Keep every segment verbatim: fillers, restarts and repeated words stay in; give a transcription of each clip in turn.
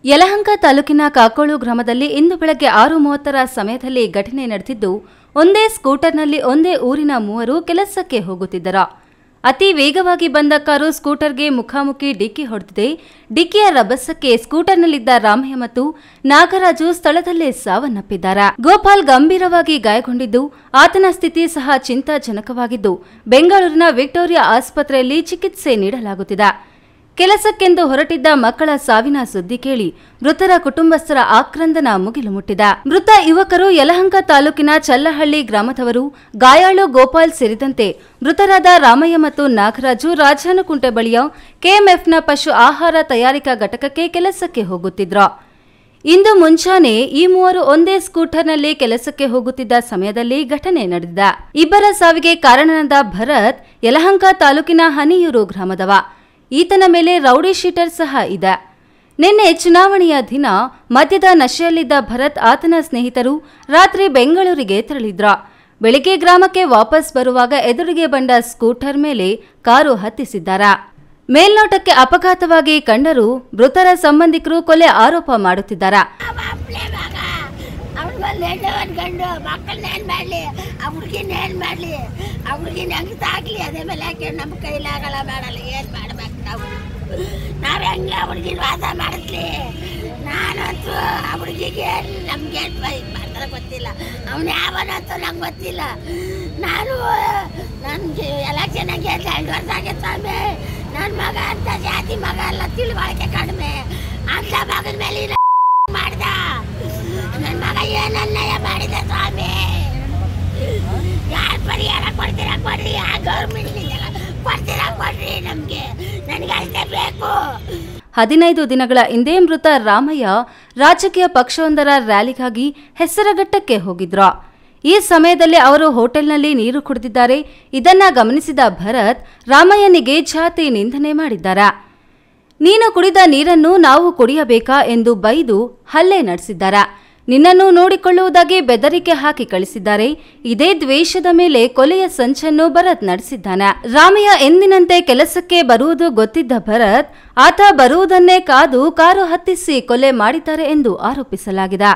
ಯಲಹಂಕ ತಾಲೂಕಿನ ಕಾಕೋಳು ಗ್ರಾಮದಲ್ಲಿ ಇಂದು ಬೆಳಗ್ಗೆ ಆರು ಮೂವತ್ತರ ಸಮಯದಲ್ಲಿ ಘಟನೆ ನಡೆದಿದ್ದು, ಒಂದೇ ಸ್ಕೂಟರ್ನಲ್ಲಿ ಒಂದೇ ಊರಿನ ಮೂವರು ಕೆಲಸಕ್ಕೆ ಹೋಗುತ್ತಿದ್ದರ ಅತಿ ವೇಗವಾಗಿ ಬಂದ ಕಾರು ಸ್ಕೂಟರ್ಗೆ ಮುಖಾಮುಖಿ ಡಿಕ್ಕಿ ಹೊಡೆದಿದೆ. ಡಿಕ್ಕಿಯ ರಭಸಕ್ಕೆ ಸ್ಕೂಟರ್ನಲ್ಲಿದ್ದ ರಾಮಯ್ಯ ಮತ್ತು ನಾಗರಾಜು ಸ್ಥಳದಲ್ಲೇ ಸಾವನ್ನಪ್ಪಿದ್ದಾರೆ. ಗೋಪಾಲ್ ಗಂಭೀರವಾಗಿ ಗಾಯಗೊಂಡಿದ್ದು, ಆತನ ಸ್ಥಿತಿ ಸಹ ಚಿಂತಾಜನಕವಾಗಿದ್ದು ಬೆಂಗಳೂರಿನ ವಿಕ್ಟೋರಿಯಾ ಆಸ್ಪತ್ರೆಯಲ್ಲಿ ಚಿಕಿತ್ಸೆ ನೀಡಲಾಗುತ್ತಿದೆ. ಕೆಲಸಕ್ಕೆಂದು ಹೊರಟಿದ್ದ ಮಕ್ಕಳ ಸಾವಿನ ಸುದ್ದಿ ಕೇಳಿ ಮೃತರ ಕುಟುಂಬಸ್ಥರ ಆಕ್ರಂದನ ಮುಗಿಲು ಮುಟ್ಟಿದೆ. ಮೃತ ಯುವಕರು ಯಲಹಂಕ ತಾಲೂಕಿನ ಚಲ್ಲಹಳ್ಳಿ ಗ್ರಾಮದವರು. ಗಾಯಾಳು ಗೋಪಾಲ್ ಸೇರಿದಂತೆ ಮೃತರಾದ ರಾಮಯ್ಯ ಮತ್ತು ನಾಗರಾಜು ರಾಜಾನುಕುಂಟೆ ಬಳಿಯ ಕೆಎಂಎಫ್ನ ಪಶು ಆಹಾರ ತಯಾರಿಕಾ ಘಟಕಕ್ಕೆ ಕೆಲಸಕ್ಕೆ ಹೋಗುತ್ತಿದ್ರು. ಇಂದು ಮುಂಜಾನೆ ಈ ಮೂವರು ಒಂದೇ ಸ್ಕೂಟರ್ನಲ್ಲಿ ಕೆಲಸಕ್ಕೆ ಹೋಗುತ್ತಿದ್ದ ಸಮಯದಲ್ಲಿ ಘಟನೆ ನಡೆದಿದೆ. ಇಬ್ಬರ ಸಾವಿಗೆ ಕಾರಣನಾದ ಭರತ್ ಯಲಹಂಕ ತಾಲೂಕಿನ ಹನಿಯೂರು ಗ್ರಾಮದವ. ಈತನ ಮೇಲೆ ರೌಡಿ ಶೀಟರ್ ಸಹ ಇದೆ. ನಿನ್ನೆ ಚುನಾವಣೆಯ ದಿನ ಮದ್ಯದ ನಶೆಯಲ್ಲಿದ್ದ ಭರತ್ ಆತನ ಸ್ನೇಹಿತರು ರಾತ್ರಿ ಬೆಂಗಳೂರಿಗೆ ತೆರಳಿದ್ರ. ಬೆಳಿಗ್ಗೆ ಗ್ರಾಮಕ್ಕೆ ವಾಪಸ್ ಬರುವಾಗ ಎದುರಿಗೆ ಬಂದ ಸ್ಕೂಟರ್ ಮೇಲೆ ಕಾರು ಹತ್ತಿಸಿದ್ದಾರೆ. ಮೇಲ್ನೋಟಕ್ಕೆ ಅಪಘಾತವಾಗಿ ಕಂಡರೂ ಮೃತರ ಸಂಬಂಧಿಕರು ಕೊಲೆ ಆರೋಪ ಮಾಡುತ್ತಿದ್ದಾರೆ. ನಾವ್ ಹೆಂಗ ಹುಡುಗಿನ ವಾಸ ಮಾಡಿಸ್ಲಿ, ನಾನಂತೂ ಆ ಹುಡುಗಿಗೆ ನಮ್ಗೆ ಮಾಡ್ತಾರೆ ಗೊತ್ತಿಲ್ಲ, ಅವನು ಯಾವನಂತೂ ನಂಗೆ ಗೊತ್ತಿಲ್ಲ. ನಾನು ನನ್ಗೆ ಎಲೆಕ್ಷನ್ಗೆ ಎರಡು ವರ್ಷ ಆಗೈತೆ ಸ್ವಾಮಿ. ನನ್ನ ಮಗ ಅಂತ ಜಾತಿ ಮಗ ಎಲ್ಲ ತಿಳುವಳಿಕೆ ಕಡಿಮೆ ಅಂತ ಮಗನ ಮೇಲೆ ಮಾಡ್ದ. ನನ್ನ ಮಗ ಏನು ಅನ್ಯಾಯ ಮಾಡಿದ ಸ್ವಾಮಿ. ಯಾರು ಪರಿಹಾರ ಕೊಡ್ತೀರಾ ಕೊಡ್ರಿ, ಆ ಗೌರ್ಮೆಂಟ್ನಿಂದ ಕೊಡ್ತೀರಾ ಕೊಡ್ರಿ, ನಮ್ಗೆ ನನಗೆ ಅಷ್ಟೇ ಬೇಕು. ಹದಿನೈದು ದಿನಗಳ ಹಿಂದೆ ಮೃತ ರಾಮಯ್ಯ ರಾಜಕೀಯ ಪಕ್ಷವೊಂದರ ರ್ಯಾಲಿಗಾಗಿ ಹೆಸರಘಟ್ಟಕ್ಕೆ ಹೋಗಿದ್ರು. ಈ ಸಮಯದಲ್ಲಿ ಅವರು ಹೋಟೆಲ್ನಲ್ಲಿ ನೀರು ಕುಡಿದಿದ್ದಾರೆ. ಇದನ್ನ ಗಮನಿಸಿದ ಭರತ್ ರಾಮಯ್ಯನಿಗೆ ಜಾತಿ ನಿಂದನೆ ಮಾಡಿದ್ದಾರೆ. ನೀನು ಕುಡಿದ ನೀರನ್ನು ನಾವು ಕುಡಿಯಬೇಕಾ ಎಂದು ಬೈದು ಹಲ್ಲೆ ನಡೆಸಿದ್ದಾರೆ. ನಿನ್ನನ್ನು ನೋಡಿಕೊಳ್ಳುವುದಾಗಿ ಬೆದರಿಕೆ ಹಾಕಿ ಕಳಿಸಿದ್ದಾರೆ. ಇದೇ ದ್ವೇಷದ ಮೇಲೆ ಕೊಲೆಯ ಸಂಚನ್ನು ಭರತ್ ನಡೆಸಿದ್ದಾನೆ. ರಾಮಯ್ಯ ಎಂದಿನಂತೆ ಕೆಲಸಕ್ಕೆ ಬರುವುದು ಗೊತ್ತಿದ್ದ ಭರತ್ ಆತ ಬರುವುದನ್ನೇ ಕಾದು ಕಾರು ಹತ್ತಿಸಿ ಕೊಲೆ ಮಾಡಿದ್ದಾರೆ ಎಂದು ಆರೋಪಿಸಲಾಗಿದೆ.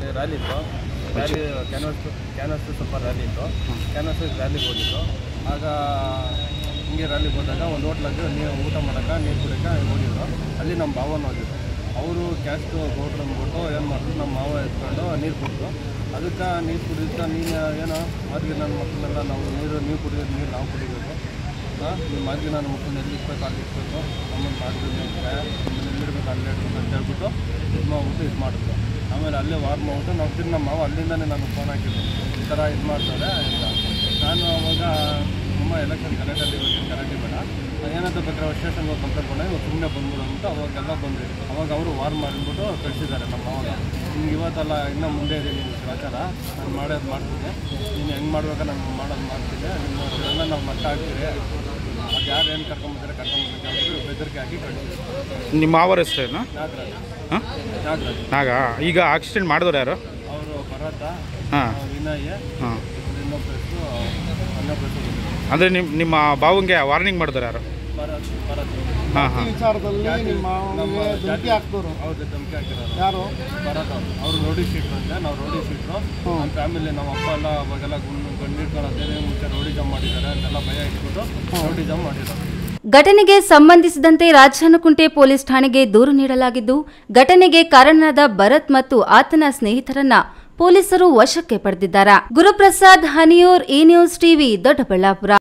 ಹಿಂಗೆ ರ್ಯಾಲಿಗೆ ಹೋದಾಗ ಒಂದು ಹೋಟ್ಲಾಗ ನೀರು ಊಟ ಮಾಡೋಕೆ ನೀರು ಕುಡಿಯೋಕೆ ಹೋಗಿದ್ರು. ಅಲ್ಲಿ ನಮ್ಮ ಭಾವನ ಹೋಗಿದ್ರು. ಅವರು ಕ್ಯಾಸ್ಟು ಗೌಡ್ರು ಅಂದ್ಬಿಟ್ಟು ಏನು ಮಾಡಿದ್ರು, ನಮ್ಮ ಮಾವ ಎತ್ಕೊಂಡು ನೀರು ಕೊಟ್ಟರು. ಅದಕ್ಕೆ ನೀರು ಕುಡಿಯೋಕ್ಕೆ ನೀನು ಏನೋ ಮಾದಿಗೆ ನನ್ನ ಮಕ್ಕಳನ್ನೆಲ್ಲ ನಾವು ನೀರು ನೀವು ಕುಡಿಯೋದು ನೀರು ನಾವು ಕುಡಿಬೇಕು, ಹಾಂ ನೀವು ಮಾದಿಗೆ ನನ್ನ ಮಕ್ಕಳನ್ನ ಎಲ್ಲಿ ಇಕ್ಬೇಕು ಅಲ್ಲಿ ಇಕ್ಬೇಕು, ನಮ್ಮನ್ನು ಮಾಡಿದ್ರು ಎಲ್ಲಿರ್ಬೇಕು ಅಲ್ಲೇ ಇಡ್ಬೇಕು ಅಂತ ಹೇಳ್ಬಿಟ್ಟು ಇದು ಮಾಡ್ಬಿಟ್ಟು ಇದು ಮಾಡಿದ್ರು. ಆಮೇಲೆ ಅಲ್ಲೇ ವಾರ್ ಮಾಡ್ಬಿಟ್ಟು ನಾವು ತಿರ್ಗಿ ನಮ್ಮ ಮಾವ ಅಲ್ಲಿಂದನೇ ನನಗೆ ಫೋನ್ ಹಾಕಿದ್ರು, ಈ ಥರ ಇದು ಮಾಡ್ತಾರೆ ಅಂತ. ನಾನು ಅವಾಗ ತುಂಬ ಎಲೆಕ್ಷನ್ ಕರೆಕ್ಟಲ್ಲಿ ಇವತ್ತಿನ ಕರೆಕ್ಟಿ ಬೇಡ, ಏನಂತ ಬೇಕಾದ್ರೆ ಸ್ಟೇಷನ್ಗೆ ಹೋಗಿ ಕಂಪ್ಲೇಂಟ್ ಕೊಡ, ಇವಾಗ ಸುಮ್ಮನೆ ಬಂದ್ಬಿಡು ಅಂತ ಅವಾಗೆಲ್ಲ ಬಂದ್ರಿ. ಅವಾಗ ಅವರು ವಾರ್ ಮಾಡಿಬಿಟ್ಟು ಕಳಿಸಿದ್ದಾರೆ ನಮ್ಮ ಮಾವಾಗ. ನಿಮ್ಗೆ ಇವತ್ತಲ್ಲ ಇನ್ನೂ ಮುಂದೆ ಇದೆ ನಿಮ್ಮ ಪ್ರಚಾರ, ನಾನು ಮಾಡೋದು ಮಾಡ್ತೀನಿ, ನೀನು ಹೆಂಗೆ ಮಾಡ್ಬೇಕಾ ನಾನು ಮಾಡೋದು ಮಾಡ್ತೀನಿ, ನಿಮ್ಮೆಲ್ಲ ನಾವು ಮಟ್ಟ ಹಾಕ್ತೀರಿ, ಅದು ಯಾರು ಏನು ಕರ್ಕೊಂಬಂದರೆ ಕರ್ಕೊಂಬಂದ್ರೆ ಅಂತ ಬೆದರಿಕೆ ಹಾಕಿ ಕಳಿಸಿದ್ರು. ನಿಮ್ಮ ಮಾವರ ಹೆಸರೇನು? ನಾಗರಾಜ್. ಹಾಂ ನಾಗರಾಜ್. ನಾಗ ಈಗ ಆಕ್ಸಿಡೆಂಟ್ ಮಾಡಿದವ್ರು ಯಾರು? ಅವರು ಭರತ, ಹಾಂ ವಿನಯ್, ಹಾಂ ಇನ್ನೊಬ್ಬ ಹೆಸರು ಇನ್ನೊಬ್ಬ ಹೆಸರು ಅಂದರೆ ನಿಮ್ಮ ನಿಮ್ಮ ಬಾವಂಗೆ ವಾರ್ನಿಂಗ್ ಮಾಡಿದವ್ರು ಯಾರು? ಭರತ್. ಭರತ್ ಹಾಂ ಹಾಂ ವಿಚಾರದಲ್ಲಿ ನಿಮ್ಮ ಧಮಕಿ ಹಾಕ್ತವ್ರು. ಹೌದು, ಧಮಕಿ ಹಾಕಿರೋರು ಯಾರು? ಬರೋದು ಅವರು ರೋಡಿ ಶೀಟ್ರು ಅಂತ. ನಾವು ರೋಡಿ ಶೀಟ್ರು ನಮ್ಮ ಫ್ಯಾಮಿಲಿ, ನಮ್ಮ ಅಪ್ಪ ಎಲ್ಲ ಅವಾಗೆಲ್ಲ ಗಂಡಿಟ್ಕೊಂಡು ಅದೇ ಮುಂಚೆ ರೋಡಿ ಜಮ್ ಮಾಡಿದ್ದಾರೆ ಅಂತೆಲ್ಲ ಭಯ ಇಟ್ಬಿಟ್ಟು ರೋಡಿ ಜಮ್ ಮಾಡಿರೋರು. ಘಟನೆಗೆ ಸಂಬಂಧಿಸಿದಂತೆ ರಾಜಾನುಕುಂಟೆ ಪೊಲೀಸ್ ಠಾಣೆಗೆ ದೂರು ನೀಡಲಾಗಿದ್ದು, ಘಟನೆಗೆ ಕಾರಣನಾದ ಭರತ್ ಮತ್ತು ಆತನ ಸ್ನೇಹಿತರನ್ನ ಪೊಲೀಸರು ವಶಕ್ಕೆ ಪಡೆದಿದ್ದಾರೆ. Guruprasad, Haniyur, E news TV, Doddaballapura.